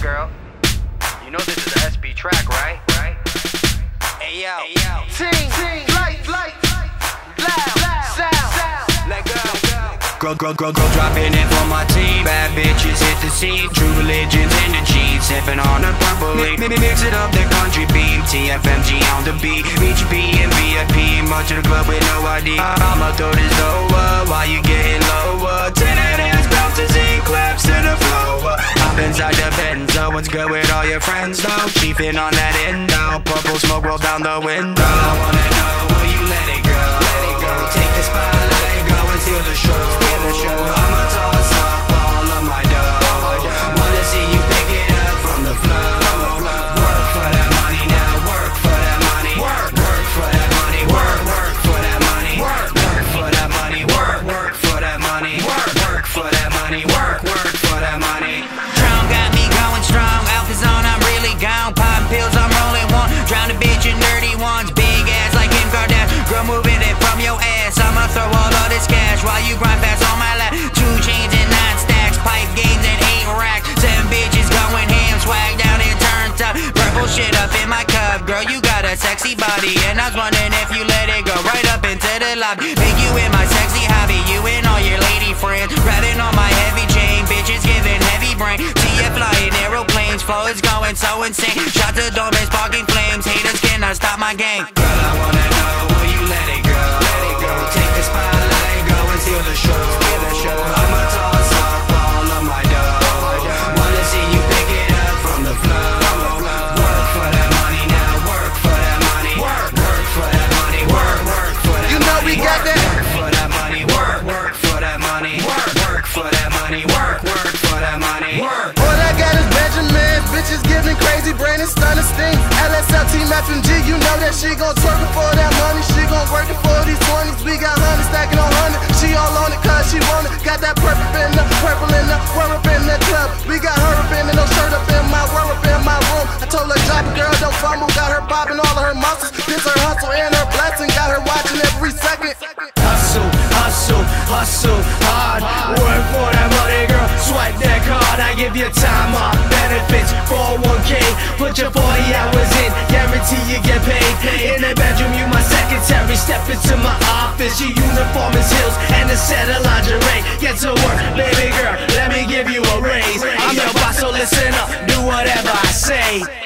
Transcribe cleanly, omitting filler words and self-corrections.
girl. You know this is a SB track, right? Hey yo, Team, light, loud, sound, let go. Go, dropping it for my team. Bad bitches hit the scene. True religions in the jeans. Sipping on a purple leaf. Mix it up, that country beam. TFMG on the beat. Reach B and VIP. Much of the club with no ID. I'ma throw this lower while you getting lower. 10 hands, bounces in, claps to the floor. Hop inside the bed, so what's good with all your friends though? Chiefin' on that endo. Purple smoke roll down the window. I wanna know, will you let it go? Let it go. Take the spotlight, go and steal the show. I'ma toss up all of my dough. Wanna see you pick it up from the floor. Work for that money now, work for that money. Work for that money, work for that money. Work for that money, work for that money. Work for that money, work for that money. Drown got me going strong, Alpha Zone, I'm really gone. Popping pills, I'm rolling one. Drown a bitch in dirty ones. Big ass like Kim Kardashian. Girl, moving it from your ass. I'ma throw all of this cash while you grind fast on my lap. 2 chains and 9 stacks, pipe games and 8 racks. 7 bitches going ham, swag down and turned up. Purple shit up in my cup. Girl, you got a sexy body, and I was wondering if you let it go right up into the lobby. Make you in my sexy hobby, you and all your lady friends. Grabbing on my heavy chain, bitches giving heavy brain. See you flying aeroplanes, flow is going so insane. Shot to doorways, sparking flames. Haters cannot stop my game. Girl, I wanna know, will you let it go? Let it go. Take the spotlight, go and steal the show. I'ma toss up all of my dough. Wanna see you pick it up from the floor. Work for that money now, work for that money. Work for that money, work for that money. You know we got that. Work for that money, work for that money. Work for that money, work for that money. All I got is Benjamin, bitches giving crazy brain and stunning sting. LSL Team FMG, you know that she gon' twerk it for that money. She gon' work it for these 20s. We got 100 stacking on 100. She all on it cause she want it. Got that purple in the wear up in the club. We got her up in the no shirt up in my wear up in my room. I told her drop it, girl, don't fumble. Got her bobbing all of her muscles. This her hustle and her blessing. Got her watching every second. Hustle hard. Work for that money, girl. Swipe that card. I give you time off, benefits, 401k. Put your 40 hours in, guarantee you get paid. In the bedroom, you my secretary. Step into my office. Your uniform is heels and a set of lingerie. Get to work, baby girl. Let me give you a raise. I'm your boss, so listen up. Do whatever I say.